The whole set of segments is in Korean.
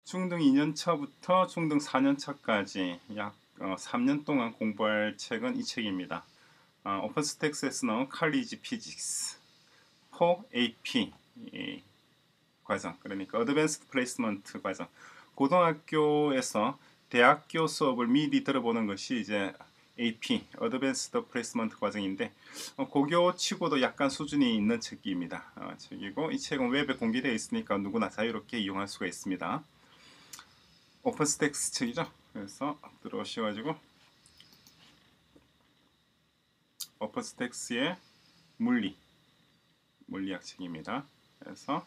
중등 2년차부터 중등 4년차까지 약 3년 동안 공부할 책은 이 책입니다. 오픈스택스에서 나온 칼리지 피직스 4 AP 과정, 그러니까 어드밴스드 플레이스먼트 과정. 고등학교에서 대학교 수업을 미리 들어보는 것이 이제 AP, 어드밴스드 플레이스먼트 과정인데 고교 치고도 약간 수준이 있는 책입니다. 책이고 이 책은 웹에 공개되어 있으니까 누구나 자유롭게 이용할 수가 있습니다. 오픈스택스 책이죠. 그래서 들어오셔가지고 오픈스택스의 물리학 책입니다. 그래서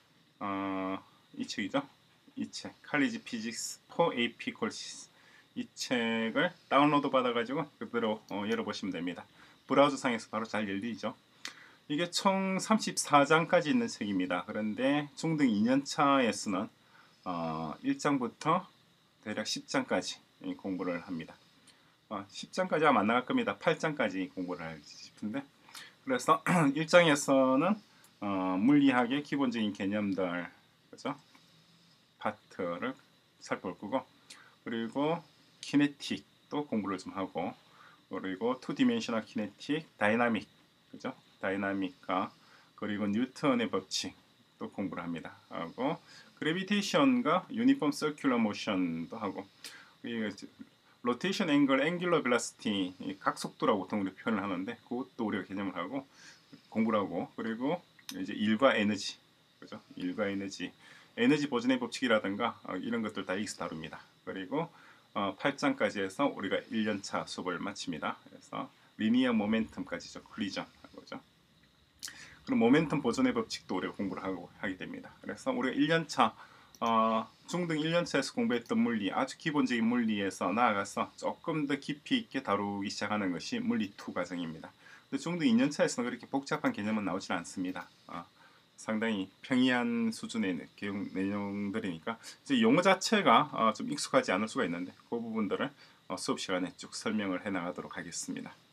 이 책이죠. 이 책 칼리지 피직스 4 AP 콜시스, 이 책을 다운로드 받아가지고 그대로 열어보시면 됩니다. 브라우저 상에서 바로 잘 열리죠. 이게 총 34장까지 있는 책입니다. 그런데 중등 2년차에 쓰는 1장부터 대략 10장까지 공부를 합니다. 10장까지 아마 안 나갈 겁니다. 8장까지 공부를 할지 싶은데, 그래서 1장에서는 물리학의 기본적인 개념들, 그죠? 파트를 살펴볼 거고, 그리고 키네틱도 공부를 좀 하고, 그리고 2디멘셔널 키네틱, 다이나믹, 그죠? 다이나믹과 그리고 뉴턴의 법칙도 공부를 합니다. 하고 그래비테이션과 유니폼 서큘러 모션도 하고, 로테이션 앵글, 앵귤러 벨라시티, 각속도라고 보통 우리 표현을 하는데 그것도 우리가 개념을 하고 공부를 하고, 그리고 이제 일과 에너지, 그죠? 일과 에너지 보존의 법칙이라든가 이런 것들 다 여기서 다룹니다. 그리고 8장까지 해서 우리가 1년차 수업을 마칩니다. 그래서 리니어 모멘텀까지죠. 콜리전 하고죠. 그럼 모멘텀 보존의 법칙도 우리가 공부를 하게 됩니다. 그래서 우리가 1년차 중등 1년차에서 공부했던 물리, 아주 기본적인 물리에서 나아가서 조금 더 깊이 있게 다루기 시작하는 것이 물리 2 과정입니다. 근데 중등 2년차에서는 그렇게 복잡한 개념은 나오지 않습니다. 상당히 평이한 수준의 내용들이니까 이제 용어 자체가 좀 익숙하지 않을 수가 있는데 그 부분들을 수업 시간에 쭉 설명을 해 나가도록 하겠습니다.